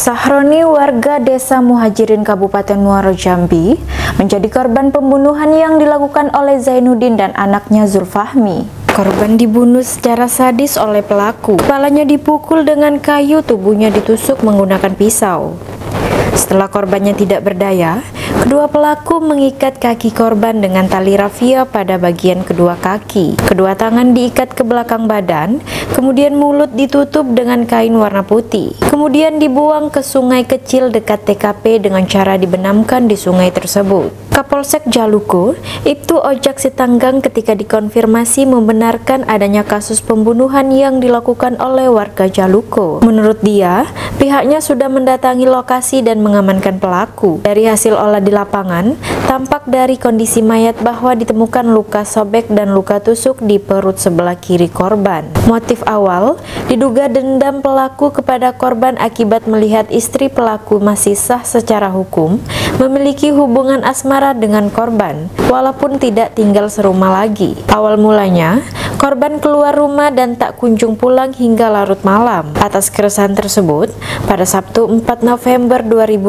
Sahroni, warga Desa Muhajirin Kabupaten Muaro Jambi, menjadi korban pembunuhan yang dilakukan oleh Zainuddin dan anaknya Zulfahmi. Korban dibunuh secara sadis oleh pelaku. Kepalanya dipukul dengan kayu, tubuhnya ditusuk menggunakan pisau. Setelah korbannya tidak berdaya, kedua pelaku mengikat kaki korban dengan tali rafia pada bagian kedua kaki. Kedua tangan diikat ke belakang badan, kemudian mulut ditutup dengan kain warna putih. Kemudian dibuang ke sungai kecil dekat TKP dengan cara dibenamkan di sungai tersebut. Kapolsek Jaluko, Ibtu Ojak Sitanggang, ketika dikonfirmasi membenarkan adanya kasus pembunuhan yang dilakukan oleh warga Jaluko. Menurut dia, pihaknya sudah mendatangi lokasi dan mengamankan pelaku. Dari hasil olah di lapangan, tampak dari kondisi mayat bahwa ditemukan luka sobek dan luka tusuk di perut sebelah kiri korban. Motif awal diduga dendam pelaku kepada korban akibat melihat istri pelaku masih sah secara hukum, memiliki hubungan asmara dengan korban, walaupun tidak tinggal serumah lagi. Awal mulanya, korban keluar rumah dan tak kunjung pulang hingga larut malam. Atas keresahan tersebut, pada Sabtu 4 November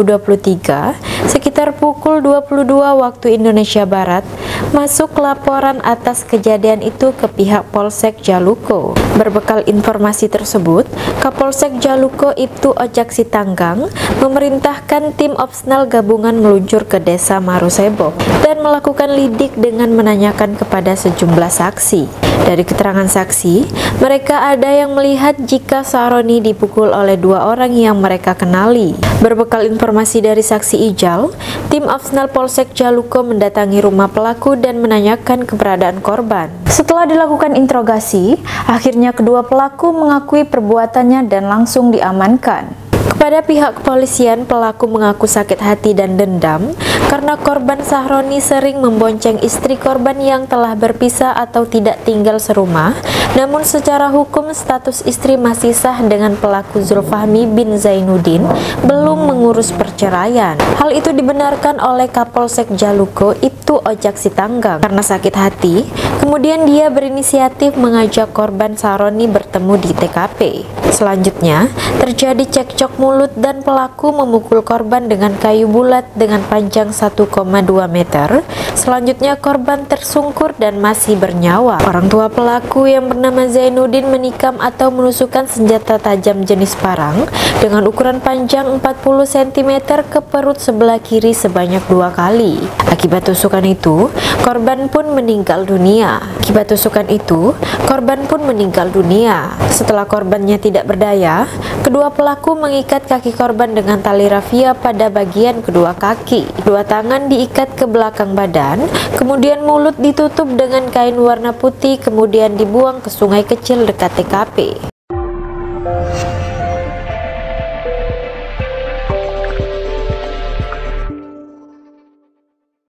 2023, sekitar pukul 22 waktu Indonesia Barat, masuk laporan atas kejadian itu ke pihak Polsek Jaluko. Berbekal informasi tersebut, Kapolsek Jaluko Ibtu Ojak Sitanggang memerintahkan tim opsnal gabungan meluncur ke Desa Marosebo dan melakukan lidik dengan menanyakan kepada sejumlah saksi. Dari keterangan saksi, mereka ada yang melihat jika Sahroni dipukul oleh dua orang yang mereka kenali. Berbekal informasi dari saksi Ijal, tim opsnal Polsek Jaluko mendatangi rumah pelaku dan menanyakan keberadaan korban. Setelah dilakukan interogasi, akhirnya kedua pelaku mengakui perbuatannya dan langsung diamankan. Kepada pihak kepolisian, pelaku mengaku sakit hati dan dendam karena korban Sahroni sering membonceng istri korban yang telah berpisah atau tidak tinggal serumah, namun secara hukum status istri masih sah dengan pelaku Zulfahmi bin Zainuddin belum mengurus perceraian. Hal itu dibenarkan oleh Kapolsek Jaluko Ibtu Ojak Sitanggang. Karena sakit hati, kemudian dia berinisiatif mengajak korban Sahroni bertemu di TKP. Selanjutnya, terjadi cekcok mulut dan pelaku memukul korban dengan kayu bulat dengan panjang 1,2 meter. Selanjutnya korban tersungkur dan masih bernyawa. Orang tua pelaku yang bernama Zainuddin menikam atau menusukkan senjata tajam jenis parang dengan ukuran panjang 40 cm ke perut sebelah kiri sebanyak 2 kali. Akibat tusukan itu, korban pun meninggal dunia. Setelah korbannya tidak berdaya, kedua pelaku mengikat kaki korban dengan tali rafia pada bagian kedua kaki. Dua tangan diikat ke belakang badan, kemudian mulut ditutup dengan kain warna putih, kemudian dibuang ke sungai kecil dekat TKP.